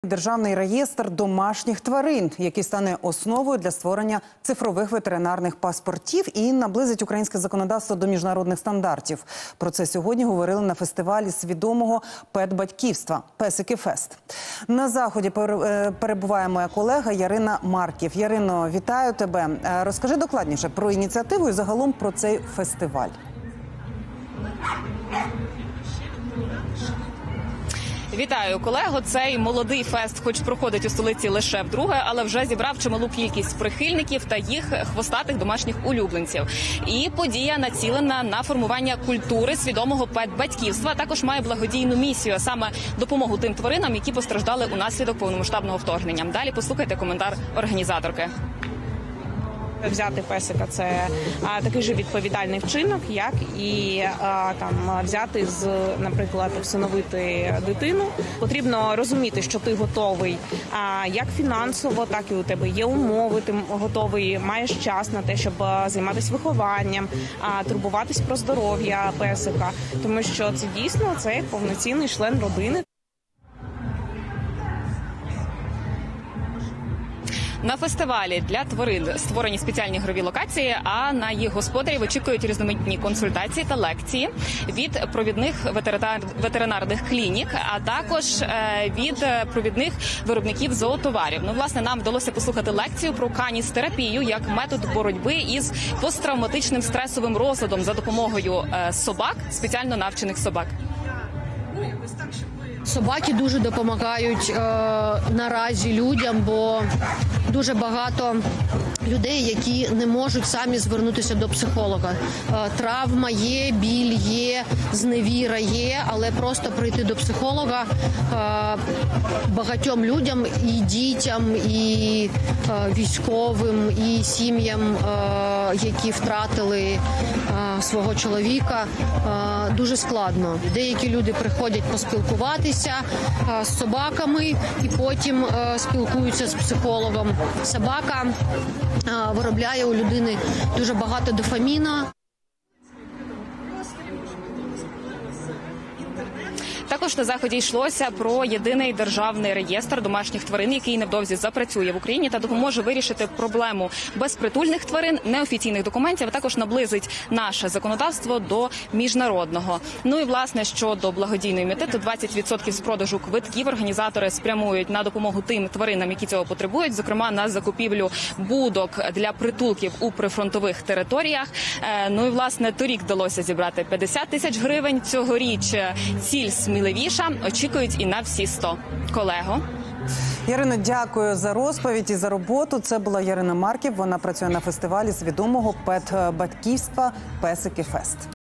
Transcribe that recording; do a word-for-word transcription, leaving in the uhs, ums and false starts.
державний реєстр домашніх тварин, який стане основою для створення цифрових ветеринарних паспортів і наблизить українське законодавство до міжнародних стандартів. Про це сьогодні говорили на фестивалі свідомого пет-батьківства «Песики Фест». На заході перебуває моя колега Ярина Марків. Ярино, вітаю тебе. Розкажи докладніше про ініціативу і загалом про цей фестиваль. Вітаю, колего. Цей молодий фест, хоч проходить у столиці лише вдруге, але вже зібрав чималу кількість прихильників та їх хвостатих домашніх улюбленців. І подія націлена на формування культури свідомого пет-батьківства. Також має благодійну місію, а саме допомогу тим тваринам, які постраждали унаслідок повномасштабного вторгнення. Далі послухайте коментар організаторки. Взяти песика – це а, такий же відповідальний вчинок, як і а, там взяти з, наприклад, всиновити дитину. Потрібно розуміти, що ти готовий а, як фінансово, так і у тебе є умови. Ти готовий, маєш час на те, щоб займатися вихованням, а, турбуватись про здоров'я песика, тому що це дійсно це як повноцінний член родини. На фестивалі для тварин створені спеціальні ігрові локації, а на їх господарів очікують різноманітні консультації та лекції від провідних ветеринар... ветеринарних клінік, а також від провідних виробників зоотоварів. Ну, власне, нам вдалося послухати лекцію про каністерапію як метод боротьби із посттравматичним стресовим розладом за допомогою собак, спеціально навчених собак. Собаки дуже допомагають е, наразі людям, бо дуже багато людей, які не можуть самі звернутися до психолога. Е, травма є, біль є, зневіра є, але просто прийти до психолога е, багатьом людям, і дітям, і е, військовим, і сім'ям, е, які втратили е, свого чоловіка, е, дуже складно. Деякі люди приходять поспілкуватися з собаками і потім спілкуються з психологом. Собака виробляє у людини дуже багато дофаміна. Також на заході йшлося про єдиний державний реєстр домашніх тварин, який невдовзі запрацює в Україні та допоможе вирішити проблему безпритульних тварин, неофіційних документів, а також наблизить наше законодавство до міжнародного. Ну і, власне, щодо благодійної мети, то двадцять відсотків з продажу квитків організатори спрямують на допомогу тим тваринам, які цього потребують, зокрема на закупівлю будок для притулків у прифронтових територіях. Ну і, власне, торік вдалося зібрати п'ятдесят тисяч гривень. Цьогоріч ціль сміливіша, очікують і на всі сто. Колего. Ярино, дякую за розповідь і за роботу. Це була Ярина Марків. Вона працює на фестивалі свідомого пет-батьківства «Песики Фест».